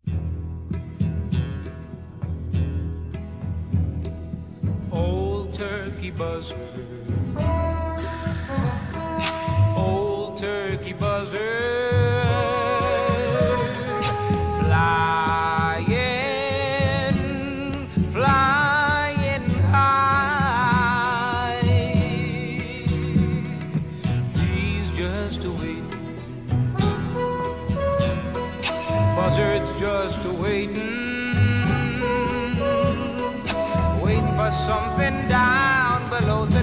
Old Turkey Buzzard, Old Turkey Buzzard, flying, flying high. He's just a waiting, Buzzard's just a waiting, waiting for something down below to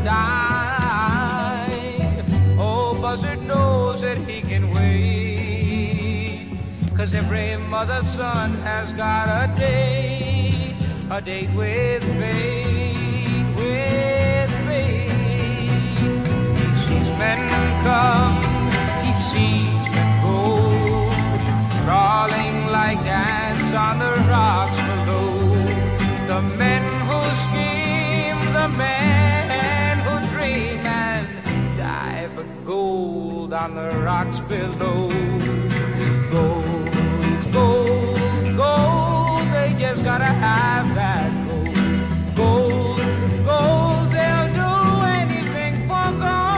die. Oh, Buzzard knows that he can wait, 'cause every mother's son has got a date with fate, with fate. He sees men come, he sees men go, crawling like ants on the rocks below. The men who scheme, the men who dream and die for gold on the rocks below. Gold, gold, gold, they just gotta have that gold. Gold, gold, they'll do anything for gold.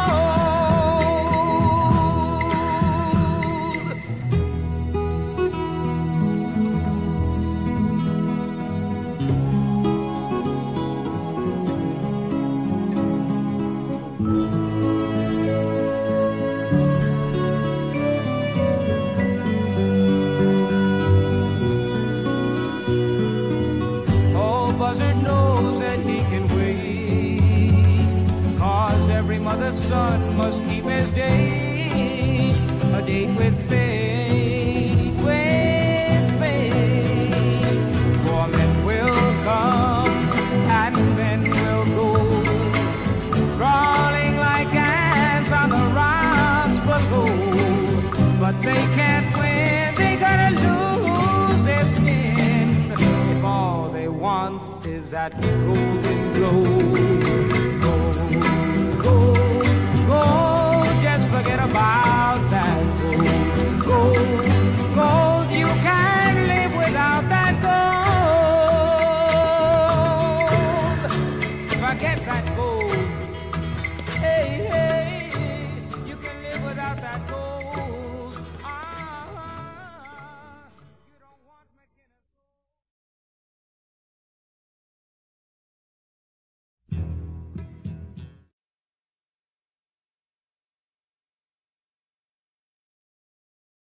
Buzzard knows that he can wait, 'cause every mother's son must keep his date, a date with fate, with fate. For men will come and men will go, crawling like ants on the rocks below. But they can't win, they gotta lose their skin if all they want is that golden glow.